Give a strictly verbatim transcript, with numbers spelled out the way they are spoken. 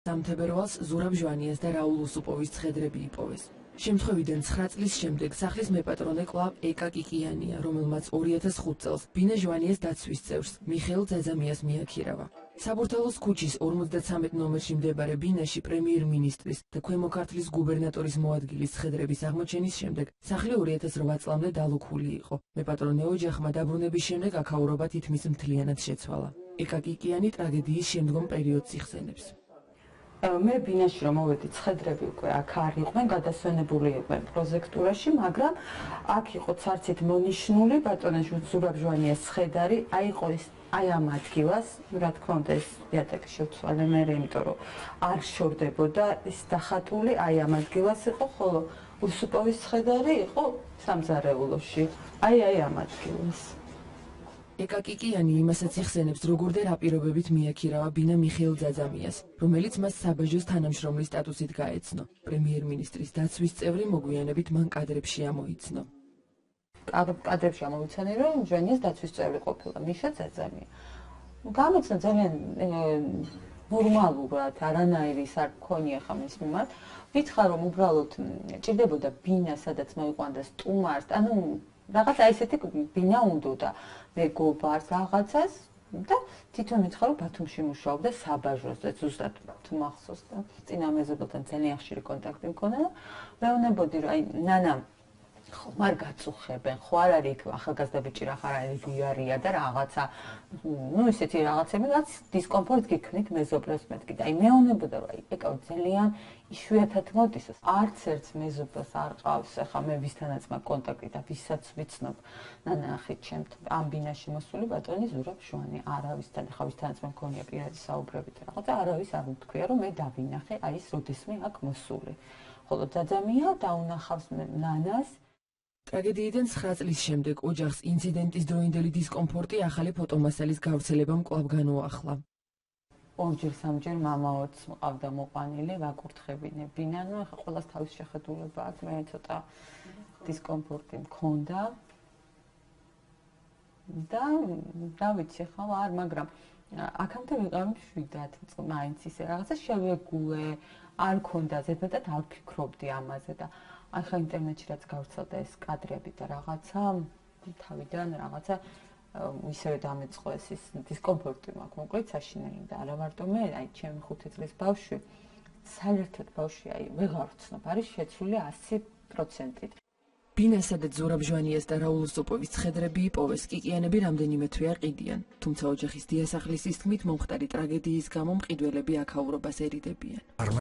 სამთებერვალს ზურაბ ჟვანიას და რაულ უსუპოვის ცხედრები იპოვეს. შემთხვევიდან ცხრა წლის შემდეგ სახლის მეპატრონე კვლავ ეკა კიკიანია, რომელმაც ორი ათას ხუთ წელს ბინა ჟვანიას დაცვის წევრს მიხეილ ძაძამიას მიაქირავა. საბურთალოს ქუჩის ორმოცდათრამეტ ნომერში მედებარე ბინაში პრემიერ-მინისტრის და ქვემო ქართლის გუბერნატორის მოადგილის ცხედრების აღმოჩენის შემდეგ სახლი ორი ათას რვა წლამდე დალუქული იყო. მეპატრონე ოჯახმა დაბრუნების შემდეგ აქაურობა თითქმის მთლიანად შეცვალა. ეკა კიკიანი ტრაგედიის შემდგომ პერიოდს იხსენებს. მე ბინაში რომ მოვედი ცხედრები უკვე აქ არ იყვნენ, გადასვენებული იყვნენ პროჟექტურაში, მაგრამ აქ იყო ცარცით მონიშნული ბატონე ზურაბ ჟვანიას ცხედარი, აი იყო ეს აი ამ ადგილას, რა თქმა უნდა ეს იატაკი შევცვალე მე, იმიტომ რომ არ შორდებოდა ის დახატული, აი ამ ადგილას იყო, ხოლო უსუპოვის ცხედარი იყო სამზარეულოში. აი აი ამ ადგილას. ეკა კიკიანი იმასაც იხსენებს, როგორ და რა პირობებით მიაქირავა ბინა მიხეილ ძაძამიას, რომელიც მას საბაჟოს თანამშრომლის სტატუსით გაეცნო. პრემიერ-მინისტრის დაცვის წევრი მოგვიანებით მან კადრებში ამოიცნო. კადრებში ამოვიცანი, რომ ჟვანიას დაცვის წევრი ყოფილა მიშა ძაძამია. გამოცნა ძალიან ნორმალურად, არანაირი ის არ მქონია ხა მის მიმართ. მითხრა რომ უბრალოდ ჭირდებოდა ბინა, სადაც მოიყვანდა სტუმარს, ანუ რაღაცა ისეთი ბინა უნდოდა მეგობარს რაღაცას და თვითონ მითხრა რომ ბათუმში მუშაობდა საბაჟოზე, ზუსტად თუ მახსოვს და წინა მეზობელთან ძალიან ხშირი კონტაქტი მქონდა და მეუბნებოდი რომ აი ნანა ხომ არ გაწუხებენ, ხო არ არის იქ ახალგაზრდა ბიჭი რა ხარ არის ვიარია და რაღაცა ნუ ისეთი რაღაცები რაც დისკომფორტ გიქნით მეზობლებს მეთქი და აი მეუბნებოდა რომ აი ეკა ძალიან იშვიათად მოდის არც ერთ მეზობელს არ ყავს ახლა მე ვისთანაც მაქვს კონტაქტი და ვისაც ვიცნობ ნანახი ჩემ ამ ბინაში მოსული ბატონი ზურაბ ჟვანი არავისთან ახლა ვისთანაც მე მქონია პირადი საუბრებით რაღაცა არავის არ უთქვია რომ მე დავინახე აი ეს როდესმე აქ მოსული ხოლო ძაძამია დაუნახავს ნანას. ტრაგედიიდან ცხრა წლის შემდეგ ოჯახს ინციდენტის დროინდელი დისკომფორტი ახალი ფოტომასალის გავრცელებამ კვლავ განუახლა. ორჯერ სამჯერ მამაოც მყავდა მოყვანილი, ვაკურთხებინებინა, ნუ ახლა ყველას თავის შეხედულება აქვს, მე ცოტა დისკომფორტი მქონდა. და რა ვიცი ახლა არ, მაგრამ აქამდე ვიყავი მშვიდად, მაინც ისე რაღაცა შევეგულე, არ მქონდა ზედმეტად არ ფიქრობდი ამაზე და ახლა ინტერნეტში რაც გავრცელდა ეს კადრები და რაღაცა თავიდან რაღაცა ისევე დამეწყო ეს ის დისკომფორტი მაქვს მოკლედ საშინელი და არა მარტო მე აი ჩემი ხუთი წლის ბავშვი საერთოდ ბავშვი აი ვეღარ ვცნობ არის შეცვლილი ასი პროცენტით. ბინასა და ზურაბ ჟვანიას და რაულ უსუპოვის ცხედრები იპოვეს, კიკიანები რამდენიმე თვე არ ყიდიან, თუმცა ოჯახის დიასახლისის თქმით მომხდარი ტრაგედიის გამო მყიდველები აქაურობას ერიდებიან.